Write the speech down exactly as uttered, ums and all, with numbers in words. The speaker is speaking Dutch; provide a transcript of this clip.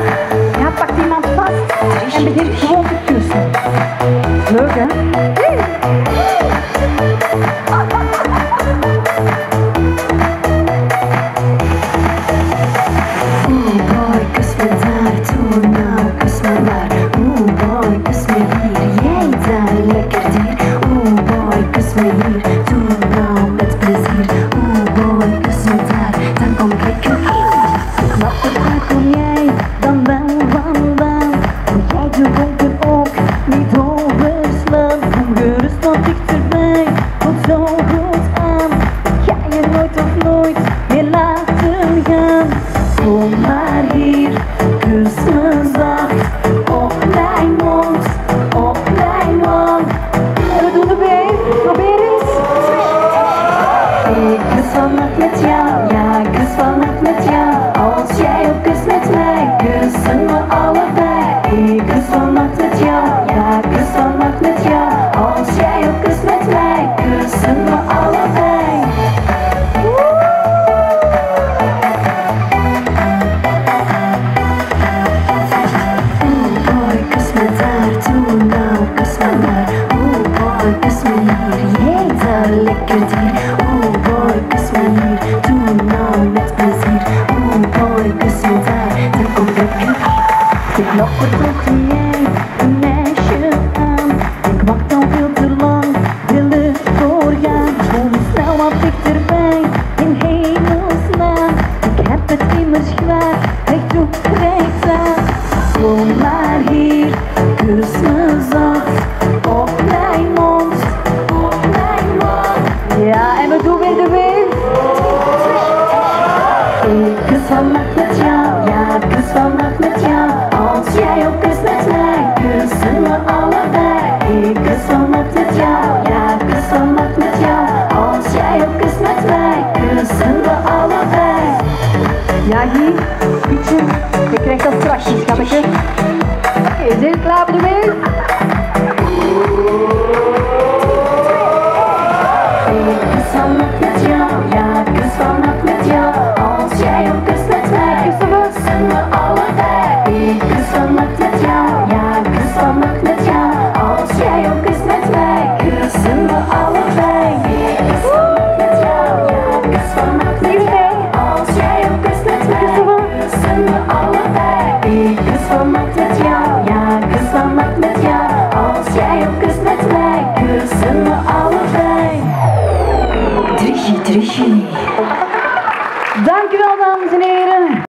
Ja, pakt iemand vast en begint gewoon te kussen. Leuk, hè? Oeh boy, kus me daar, toe nou, kus me maar. Oeh boy, kus me hier, jij daar, lekker dier. Oeh boy, kus me hier, doe nou met plezier. Oeh boy, kus me daar, dan kom ik lekker in. Knap waar kom jij dan wel vandaan? Jij de wolken ook niet overslaan. Kom gerust wat dichterbij, voelt zo goed aan. Ga je nooit of nooit meer laten gaan. Kom maar hier, kus me zacht, op mijn mond, op mijn mond. En we doen erbij. Probeer eens. Ik kus vannacht met jou, ja, ik kus vannacht met jou. Als jij ook kust met mij, kussen we allebei. Ik kus vannacht met jou, ja, ik kus vannacht met jou. Als jij ook kust met mij, kussen we allebei. Lekker dier, oeh boy, kus me hier, doe nou met plezier. Oeh boy, kus me daar, dan kom ik lekker. De knoppen trokken jij een meisje aan. Ik wacht al veel te lang, wil er doorgaan. Kom snel wat dichterbij, in hemelsnaam. Ik heb het immers graag, recht toe, recht aan. Kom maar hier, kus me zacht, op mijn mond. Ja, en we doen weer de weef. Ik kus vannacht met jou, ja, ik kus vannacht met jou. Als jij ook kust met mij, kussen we allebei. Ik kus vannacht met jou, ja, ik kus vannacht met jou. Als jij ook kust met mij, kussen we allebei. Ja, Guy, Pietje, je krijgt dat straks, schatje. Oké, zijn jullie klaar voor de weef?